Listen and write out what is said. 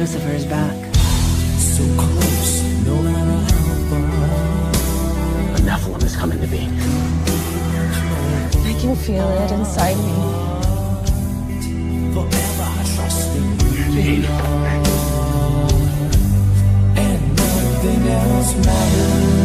Lucifer is back. So close, no matter how far. A Nephilim is coming to be. I can feel it inside me. Forever trusting Jane. and nothing else matters.